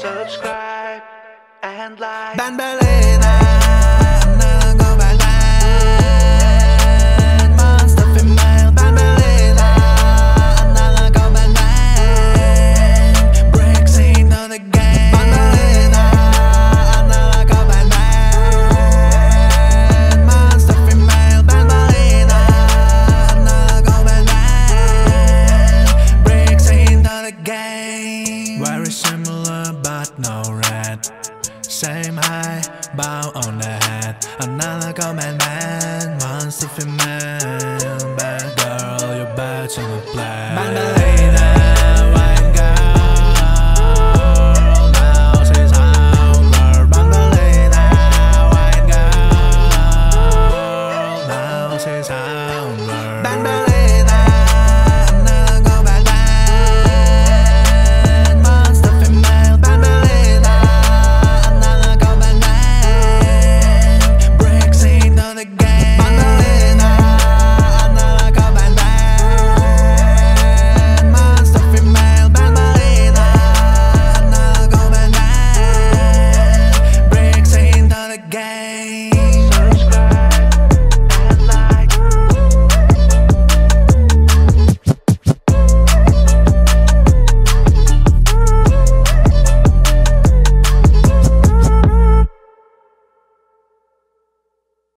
subscribe and like. Banbaleena, another go Banban, monster female. Banbaleena, another go Banban, breaks into the game. Banbaleena, another go Banban, monster female. Banbaleena, another go Banban, breaks into the game. Very similar but no red. Same height, bow on the head. Another command man, monster female. Bad girl, you're bad to the play.